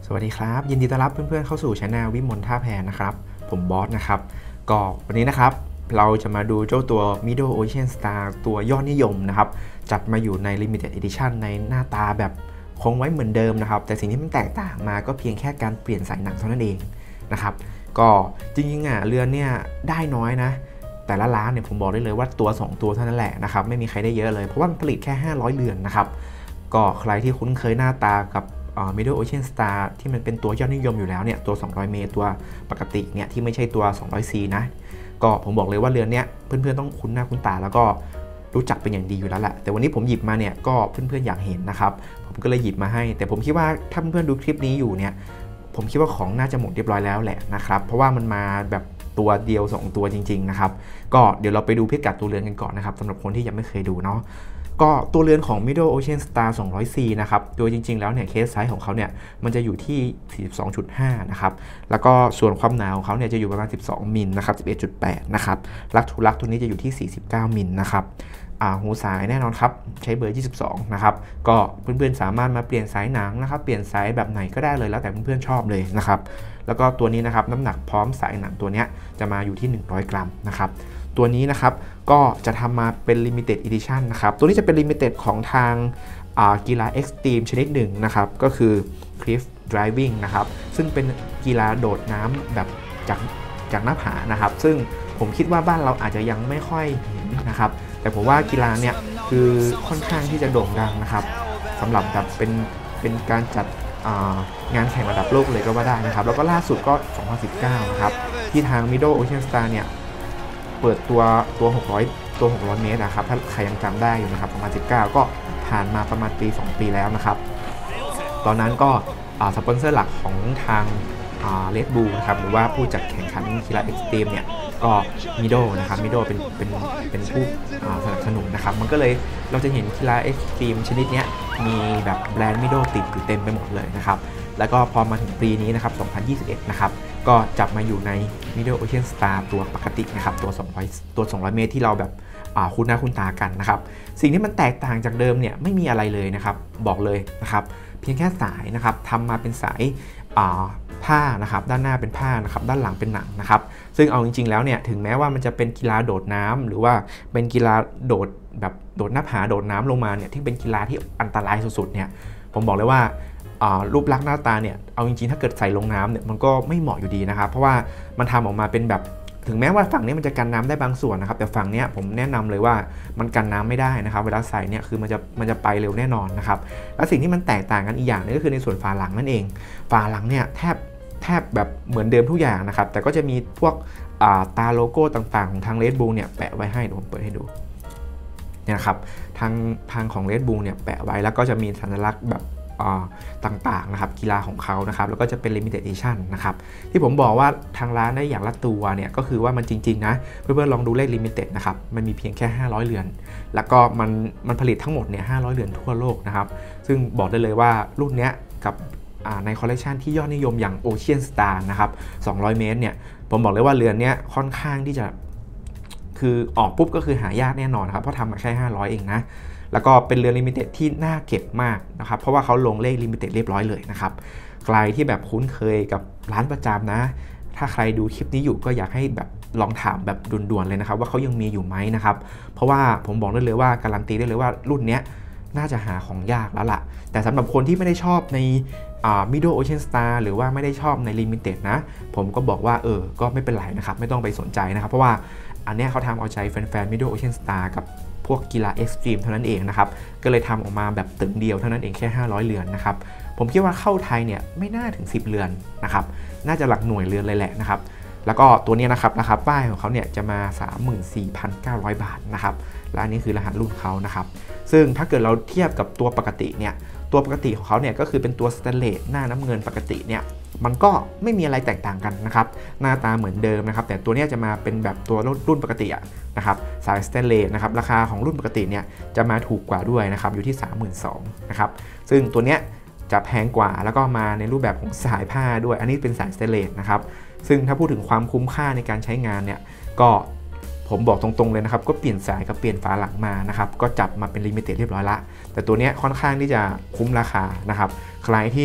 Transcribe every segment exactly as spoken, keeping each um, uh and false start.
สวัสดีครับยินดีต้อนรับเพื่อนๆเข้าสู่ช anel วิมลท่าแพนะครับผมบอสนะครับก็วันนี้นะครับเราจะมาดูเจ้าตัว Middle Ocean Star ตัวยอดนิยมนะครับจัดมาอยู่ใน Limited Edition ในหน้าตาแบบคงไว้เหมือนเดิมนะครับแต่สิ่งที่มันแตกต่างมาก็เพียงแค่การเปลี่ยนสายหนังเท่านั้นเองนะครับก็จริงๆอ่ะเรือนเนี่ยได้น้อยนะแต่ละร้านเนี่ยผมบอกได้เลยว่าตัวสองตัวเท่านั้นแหละนะครับไม่มีใครได้เยอะเลยเพราะว่ามันผลิตแค่ห้าร้อยเรือนนะครับก็ใครที่คุ้นเคยหน้าตากับ Middle Ocean Star ที่มันเป็นตัวยอดนิยมอยู่แล้วเนี่ยตัวสองร้อยเมตรตัวปกติเนี่ยที่ไม่ใช่ตัวสองร้อยซีนะก็ผมบอกเลยว่าเรือนเนี้ยเพื่อนๆต้องคุ้นหน้าคุ้นตาแล้วก็รู้จักเป็นอย่างดีอยู่แล้วแหละแต่วันนี้ผมหยิบมาเนี่ยก็เพื่อนๆอยากเห็นนะครับผมก็เลยหยิบมาให้แต่ผมคิดว่าถ้าเพื่อนๆดูคลิปนี้อยู่เนี่ยผมคิดว่าของน่าจะหมดเรียบร้อยแล้วแหละนะครับเพราะว่ามันมาแบบตัวเดียวสองตัวจริงๆนะครับก็เดี๋ยวเราไปดูพิกัดตัวเรือนกันก่อนนะครับสำหรับคนที่ยังไม่เคยดูเนาะก็ตัวเรือนของ Middle Ocean Star สองร้อยซี นะครับโดยจริงๆแล้วเนี่ยเคสไซส์ของเขาเนี่ยมันจะอยู่ที่ สี่สิบสองจุดห้า นะครับแล้วก็ส่วนความหนาของเขาเนี่ยจะอยู่ประมาณสิบสองมิลนะครับ สิบเอ็ดจุดแปด นะครับลักทูลักตัวนี้จะอยู่ที่สี่สิบเก้ามิลนะครับหูสายแน่นอนครับใช้เบอร์ยี่สิบสองนะครับก็เพื่อนๆสามารถมาเปลี่ยนสายหนังนะครับเปลี่ยนสายแบบไหนก็ได้เลยแล้วแต่เพื่อนๆชอบเลยนะครับแล้วก็ตัวนี้นะครับน้ำหนักพร้อมสายหนังตัวนี้จะมาอยู่ที่หนึ่งร้อยกรัมนะครับตัวนี้นะครับก็จะทำมาเป็น Limited Edition นะครับตัวนี้จะเป็น Limited ของทางกีฬา Extreme ชนิดหนึ่งนะครับก็คือ Cliff Driving นะครับซึ่งเป็นกีฬาโดดน้ำแบบจากจากหน้าผานะครับซึ่งผมคิดว่าบ้านเราอาจจะยังไม่ค่อยเห็นนะครับแต่ผมว่ากีฬาเนี่ยคือค่อนข้างที่จะโด่งดังนะครับสำหรับแบบเป็นเป็นการจัดงานแข่งระดับโลกเลยก็ว่าได้นะครับแล้วก็ล่าสุดก็สองพันสิบเก้านะครับที่ทาง Middle Ocean Star เนี่ยเปิดตัวตัวหกร้อยตัวหกร้อยเมตรนะครับถ้าใครยังจำได้อยู่นะครับสองพันสิบเก้าก็ผ่านมาประมาณปีสองปีแล้วนะครับตอนนั้นก็สปอนเซอร์หลักของทางเรดบูลนะครับหรือว่าผู้จัดแข่งขันกีฬาเอ็กซ์ตรีมเนี่ยก็มิโดนะครับมิโดเป็นเป็นเป็นผู้สนับสนุนนะครับมันก็เลยเราจะเห็นกีฬาเอ็กซ์ตรีมชนิดนี้มีแบบแบรนด์มิโดติดอยู่เต็มไปหมดเลยนะครับแล้วก็พอมาถึงปีนี้นะครับสองพันยี่สิบเอ็ดนะครับก็จับมาอยู่ใน Middle Ocean Star ตัวปกตินะครับตัวสองร้อยตัวสองร้อยเมตรที่เราแบบคุ้นหน้าคุ้นตากันนะครับสิ่งที่มันแตกต่างจากเดิมเนี่ยไม่มีอะไรเลยนะครับบอกเลยนะครับเพียงแค่สายนะครับทำมาเป็นสายผ้านะครับด้านหน้าเป็นผ้านะครับด้านหลังเป็นหนังนะครับซึ่งเอาจริงๆแล้วเนี่ยถึงแม้ว่ามันจะเป็นกีฬาโดดน้ำหรือว่าเป็นกีฬาโดดแบบโดดหน้าผาโดดน้ำลงมาเนี่ยที่เป็นกีฬาที่อันตรายสุดๆเนี่ยผมบอกเลยว่ารูปลักษณ์หน้าตาเนี่ยเอาจริงๆถ้าเกิดใส่ลงน้ำเนี่ยมันก็ไม่เหมาะอยู่ดีนะครับเพราะว่ามันทำออกมาเป็นแบบถึงแม้ว่าฝั่งนี้มันจะกันน้ำได้บางส่วนนะครับแต่ฝั่งนี้ผมแนะนำเลยว่ามันกันน้ำไม่ได้นะครับเวลาใส่เนี่ยคือมันจะมันจะไปเร็วแน่นอนนะครับและสิ่งที่มันแตกต่างกันอีกอย่างนึงก็คือในส่วนฝาหลังนั่นเองฝาหลังเนี่ยแทบแทบแบบเหมือนเดิมทุกอย่างนะครับแต่ก็จะมีพวกตาโลโก้ต่างๆของทาง Red Bull เนี่ยแปะไว้ให้เดี๋ยวผมเปิดให้ดูเนี่ยครับทางทางของ Red Bull เนี่ยแปะไว้แล้วก็จะมีสัญลักษณ์แบบต่างๆนะครับกีฬาของเขานะครับแล้วก็จะเป็น Limited Edition นะครับที่ผมบอกว่าทางร้านได้อย่างละตัวเนี่ยก็คือว่ามันจริงๆนะเพื่อนๆลองดูเลข Limited นะครับมันมีเพียงแค่ห้าร้อยเรือนแล้วก็มันมันผลิตทั้งหมดเนี่ยห้าร้อยเรือนทั่วโลกนะครับซึ่งบอกได้เลยว่ารุ่นเนี้ยกับในคอลเลกชันที่ยอดนิยมอย่าง Ocean Star นะครับสองร้อยเมตรเนี่ยผมบอกเลยว่าเรือนเนี้ยค่อนข้างที่จะคือออกปุ๊บก็คือหายากแน่นอนครับเพราะทำมาแค่ห้าร้อยเองนะแล้วก็เป็นเรือนลิมิเต็ดที่น่าเก็บมากนะครับเพราะว่าเขาลงเลขลิมิเต็ดเรียบร้อยเลยนะครับใครที่แบบคุ้นเคยกับร้านประจำนะถ้าใครดูคลิปนี้อยู่ก็อยากให้แบบลองถามแบบด่วนๆเลยนะครับว่าเขายังมีอยู่ไหมนะครับเพราะว่าผมบอกได้เลยว่าการันตีได้เลยว่ารุ่นนี้น่าจะหาของยากแล้วล่ะแต่สำหรับคนที่ไม่ได้ชอบใน Middle Ocean Star หรือว่าไม่ได้ชอบใน Limited นะผมก็บอกว่าเออก็ไม่เป็นไรนะครับไม่ต้องไปสนใจนะครับเพราะว่าอันนี้เขาทำเอาใจแฟนๆ Middle Ocean Star กับพวกกีฬาเอ็กซ์ตรีมเท่านั้นเองนะครับก็เลยทำออกมาแบบตึงเดียวเท่านั้นเองแค่ห้าร้อยเรือนนะครับผมคิดว่าเข้าไทยเนี่ยไม่น่าถึงสิบเรือนนะครับน่าจะหลักหน่วยเรือนเลยแหละนะครับแล้วก็ตัวนี้นะครับราคาป้ายของเขาเนี่ยจะมา สามหมื่นสี่พันเก้าร้อย บาทนะครับและอันนี้คือรหัสรุ่นเขานะครับซึ่งถ้าเกิดเราเทียบกับตัวปกติเนี่ยตัวปกติของเขาเนี่ยก็คือเป็นตัวสแตนเลสหน้าน้ำเงินปกติเนี่ยมันก็ไม่มีอะไรแตกต่างกันนะครับหน้าตาเหมือนเดิมนะครับแต่ตัวนี้จะมาเป็นแบบตัวรุ่นปกตินะครับสายสแตนเลสนะครับราคาของรุ่นปกติเนี่ยจะมาถูกกว่าด้วยนะครับอยู่ที่ สามหมื่นสองพัน นะครับซึ่งตัวเนี้ยจะแพงกว่าแล้วก็มาในรูปแบบของสายผ้าด้วยอันนี้เป็นสายสแตนเลสนะครับซึ่งถ้าพูดถึงความคุ้มค่าในการใช้งานเนี่ยก็ผมบอกตรงๆเลยนะครับก็เปลี่ยนสายกับเปลี่ยนฝาหลังมานะครับก็จับมาเป็นลิมิเต็ดเรียบร้อยละแต่ตัวนี้ค่อนข้างที่จะคุ้มราคานะครับใครที่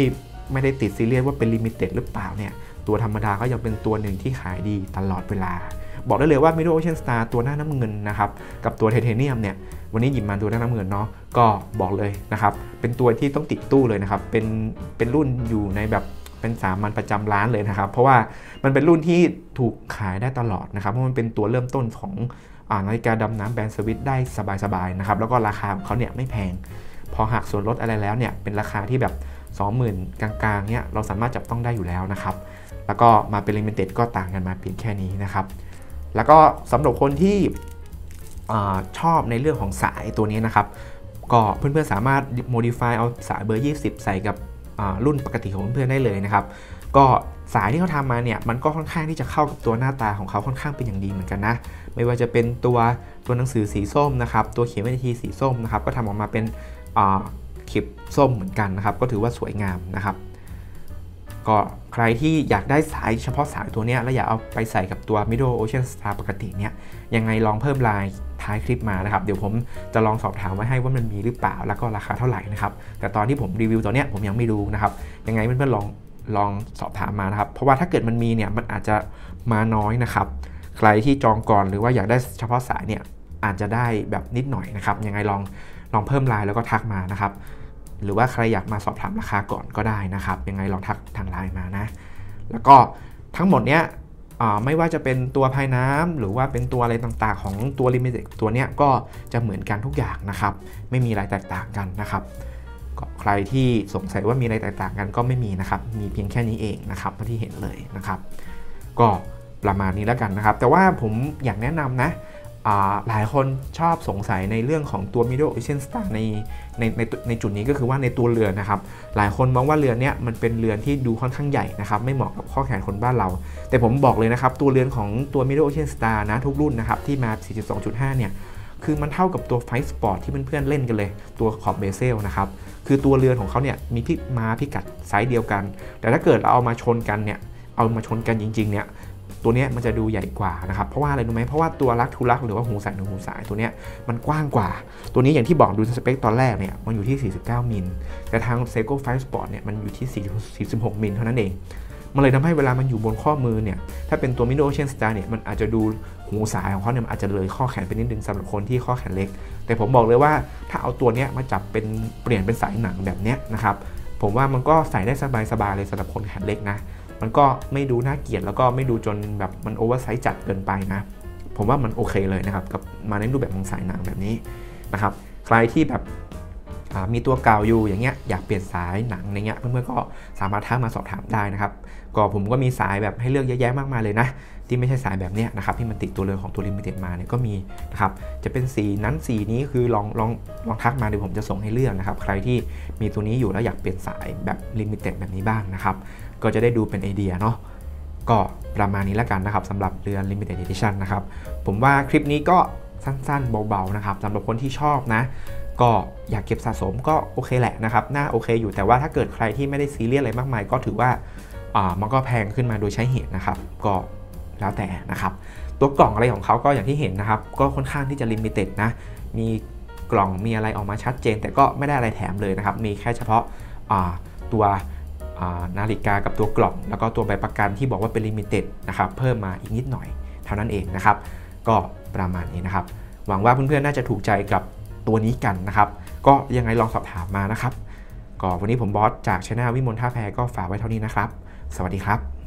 ไม่ได้ติดซีเรียสว่าเป็นลิมิเต็ดหรือเปล่าเนี่ยตัวธรรมดาก็ยังเป็นตัวหนึ่งที่ขายดีตลอดเวลาบอกได้เลยว่า Middle Ocean Star ตัวหน้าน้ำเงินนะครับกับตัวไทเทเนียมเนี่ยวันนี้หยิบมาตัวหน้าน้ำเงินเนาะก็บอกเลยนะครับเป็นตัวที่ต้องติดตู้เลยนะครับเป็นเป็นรุ่นอยู่ในแบบเป็นสามัญประจำร้านเลยนะครับเพราะว่ามันเป็นรุ่นที่ถูกขายได้ตลอดนะครับเพราะมันเป็นตัวเริ่มต้นของนาฬิกาดำน้ำแบรนด์สวิสได้สบายๆนะครับแล้วก็ราคาของเขาเนี่ยไม่แพงพอหักส่วนลดอะไรแล้วเนี่ยเป็นราคาที่แบบ สองหมื่น กลางๆเนี่ยเราสามารถจับต้องได้อยู่แล้วนะครับแล้วก็มาเป็น Limited ก็ต่างกันมาเพียงแค่นี้นะครับแล้วก็สำหรับคนที่ชอบในเรื่องของสายตัวนี้นะครับก็เพื่อนๆสามารถ modify เอาสายเบอร์ยี่สิบใส่กับรุ่นปกติของเพื่อนๆได้เลยนะครับก็สายที่เขาทำมาเนี่ยมันก็ค่อนข้างที่จะเข้ากับตัวหน้าตาของเขาค่อนข้างเป็นอย่างดีเหมือนกันนะไม่ว่าจะเป็นตัวตัวหนังสือสีส้มนะครับตัวเขียนวิธีสีส้มนะครับก็ทำออกมาเป็นขีดส้มเหมือนกันนะครับก็ถือว่าสวยงามนะครับก็ใครที่อยากได้สายเฉพาะสายตัวนี้แล้วอยากเอาไปใส่กับตัว Middle Ocean Star ปกติเนี่ยยังไงลองเพิ่มลายท้ายคลิปมานะครับเดี๋ยวผมจะลองสอบถามไว้ให้ว่ามันมีหรือเปล่าแล้วก็ราคาเท่าไหร่นะครับแต่ตอนที่ผมรีวิวตัวเนี้ยผมยังไม่รู้นะครับยังไงเพื่อนๆลองลองสอบถามมานะครับเพราะว่าถ้าเกิดมันมีเนี่ยมันอาจจะมาน้อยนะครับใครที่จองก่อนหรือว่าอยากได้เฉพาะสายเนี่ยอาจจะได้แบบนิดหน่อยนะครับยังไงลองลองเพิ่มลายแล้วก็ทักมานะครับหรือว่าใครอยากมาสอบถามราคาก่อนก็ได้นะครับยังไงลองทักทางไลน์มานะแล้วก็ทั้งหมดเนี้ยไม่ว่าจะเป็นตัวภายน้ำหรือว่าเป็นตัวอะไรต่างๆของตัว Limited ตัวเนี้ยก็จะเหมือนกันทุกอย่างนะครับไม่มีอะไรแตกต่างกันนะครับก็ใครที่สงสัยว่ามีอะไรแตกต่างกันก็ไม่มีนะครับมีเพียงแค่นี้เองนะครับที่เห็นเลยนะครับก็ประมาณนี้แล้วกันนะครับแต่ว่าผมอยากแนะนำนะหลายคนชอบสงสัยในเรื่องของตัว Middle Ocean Star ในในในในจุดนี้ก็คือว่าในตัวเรือนนะครับหลายคนมองว่าเรือนเนี้ยมันเป็นเรือนที่ดูค่อนข้างใหญ่นะครับไม่เหมาะกับข้อแขนคนบ้านเราแต่ผมบอกเลยนะครับตัวเรือนของตัว Middle Ocean Star นะทุกรุ่นนะครับที่มา สี่สิบสองจุดห้า เนี่ยคือมันเท่ากับตัว Fight Sport ที่เพื่อนๆเล่นกันเลยตัวขอบเบเซลนะครับคือตัวเรือนของเขาเนี่ยมีพิมาพิกัดไซส์เดียวกันแต่ถ้าเกิดเราเอามาชนกันเนี่ยเอามาชนกันจริงๆเนี่ยตัวนี้มันจะดูใหญ่กว่านะครับเพราะว่าอะไรรู้ไหมเพราะว่าตัวลักทูลักหรือว่าหูสายหนึ่งหูสายตัวนี้มันกว้างกว่าตัวนี้อย่างที่บอกดูสเปคตอนแรกเนี่ยมันอยู่ที่สี่สิบเก้ามิลแต่ทาง Seiko Fight Sport เนี่ยมันอยู่ที่สี่สิบหกมิลเท่านั้นเองมันเลยทำให้เวลามันอยู่บนข้อมือเนี่ยถ้าเป็นตัว Middle Ocean Star เนี่ยมันอาจจะดูหูสายของเขาเนี่ยอาจจะเลยข้อแขนไปนิดนึงสำหรับคนที่ข้อแขนเล็กแต่ผมบอกเลยว่าถ้าเอาตัวนี้มาจับเป็นเปลี่ยนเป็นสายหนังแบบนี้นะครับผมว่ามันก็ใส่ได้สบายๆเลยสำหรับคนแขนเล็กนะมันก็ไม่ดูน่าเกลียดแล้วก็ไม่ดูจนแบบมันโอเวอร์ไซส์จัดเกินไปนะผมว่ามันโอเคเลยนะครับกับมาในรูปแบบของสายหนังแบบนี้นะครับใครที่แบบมีตัวเก่าอยู่อย่างเงี้ยอยากเปลี่ยนสายหนังอย่างเงี้ยเพื่อนๆก็สามารถทักมาสอบถามได้นะครับก็ผมก็มีสายแบบให้เลือกเยอะแยะมากมายเลยนะที่ไม่ใช่สายแบบเนี้ยนะครับที่มันติดตัวเรือนของตัว Limited มาเนี่ยก็มีนะครับจะเป็นสีนั้นสีนี้คือลองลองลองทักมาเดี๋ยวผมจะส่งให้เลือกนะครับใครที่มีตัวนี้อยู่แล้วอยากเปลี่ยนสายแบบ Limited แบบนี้บ้างนะครับก็จะได้ดูเป็นไอเดียเนาะก็ประมาณนี้แล้วกันนะครับสำหรับเรือน Limited Edition นะครับผมว่าคลิปนี้ก็สั้นๆเบาๆนะครับสำหรับคนที่ชอบนะก็อยากเก็บสะสมก็โอเคแหละนะครับน่าโอเคอยู่แต่ว่าถ้าเกิดใครที่ไม่ได้ซีเรียสอะไรมากมายก็ถือว่าอ่ามันก็แพงขึ้นมาโดยใช้เหตุนะครับก็แล้วแต่นะครับตัวกล่องอะไรของเขาก็อย่างที่เห็นนะครับก็ค่อนข้างที่จะ Limited นะมีกล่องมีอะไรออกมาชัดเจนแต่ก็ไม่ได้อะไรแถมเลยนะครับมีแค่เฉพาะตัวนาฬิกากับตัวกล่องแล้วก็ตัวใบประกันที่บอกว่าเป็น Limited นะครับเพิ่มมาอีกนิดหน่อยเท่านั้นเองนะครับก็ประมาณนี้นะครับหวังว่าเพื่อนๆน่าจะถูกใจกับตัวนี้กันนะครับก็ยังไงลองสอบถามมานะครับก็วันนี้ผมบอสจาก Channel วิมลท่าแพก็ฝากไว้เท่านี้นะครับสวัสดีครับ